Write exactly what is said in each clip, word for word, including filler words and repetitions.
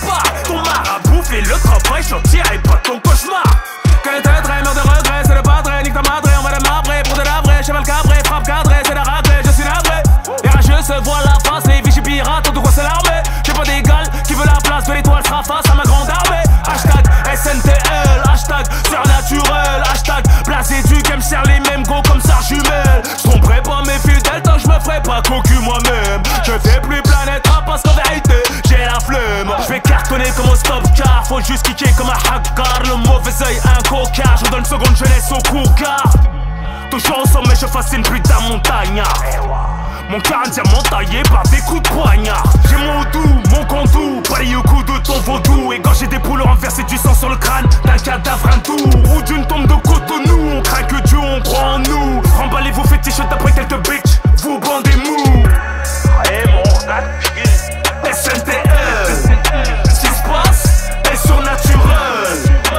pas. Ton marabout fait le travail, j'en tirerai pas ton cauchemar. Quel est un trait, merde de regret, c'est le padré, nique ta madré, on va la marbré, pour de la vraie, cheval cabré, frappe cadré, c'est la raclée, je suis navré. Les rageux se voient la face, les vichy pirates, de quoi c'est l'armée. J'ai pas d'égal, qui veut la place de l'étoile sera face à ma grande armée. Hashtag S N T L, hashtag surnaturel, hashtag blasé du game, serre les mêmes go comme ça jumelle. J'tromperai pas mes fidèles tant que j'me ferai pas cocu moi-même. Je fais plus planète rap parce qu'en vérité j'ai la flemme. J'vais cartonner comme au stop car faut juste kicker comme un hackard. Le mauvais oeil un cocard, je vous donne seconde jeunesse au courcard. Toujours ensemble mais je fascine plus d'un montagnard. Mon cœur un diamant taillé par des coups de poignard. J'ai mon doux, mon contour, pareil au coup de ton vaudou. Et quand j'ai des poules renversé du sang sur le crâne d'un cadavre hindou ou d'une tombe de Cotonou. On craint que Dieu, on croit en nous. Remballez-vous, faites t-shirt après quelques bitches, vous bandez mou. Et mon S N T L, ce qui se passe est surnaturel.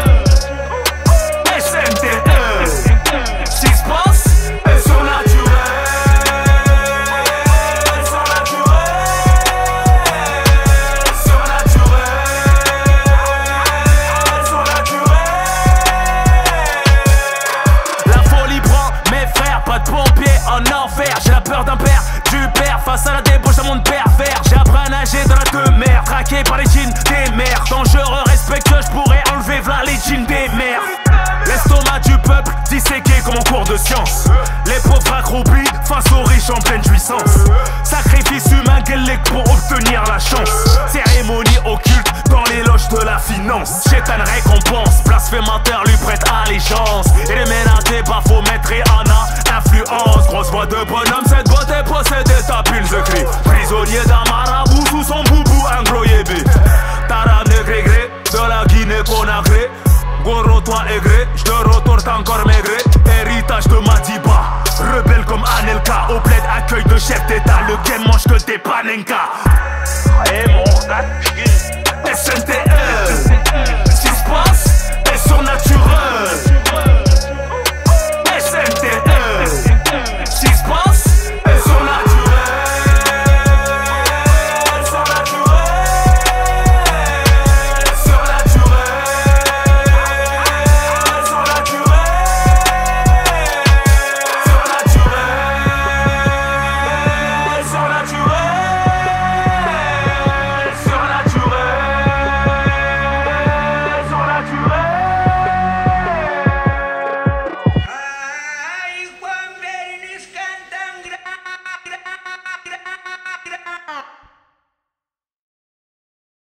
S N T L, ce qui se passe est surnaturel. J'ai la peur d'un père, du père face à la débauche d'un monde pervers. J'ai appris à nager dans la demeure, traqué par les jeans des mères. Dangereux, respectueux, je pourrais enlever v'là les jeans des mères. L'estomac du peuple disséqué comme en cours de science. Les pauvres accroupis face aux riches en pleine jouissance. Sacrifice humain guélec pour obtenir la chance. Cérémonie occulte dans les loges de la finance. Chétan récompense, blasphémateur lui prête allégeance. Et les ménagers pas faut mettre Rihanna, influence. Grosse voix de bonhomme, cette beauté possédée ta pile de cri. Prisonnier d'un marabout sous son boubou, un gros yébi. Taram négré de la Guinée Conakry. Goro toi aigré, j'te retourne encore maigré. Héritage de Madiba, rebelle comme Anelka. Au plaid accueil de chef d'état, le game mange que des panenka. Et mon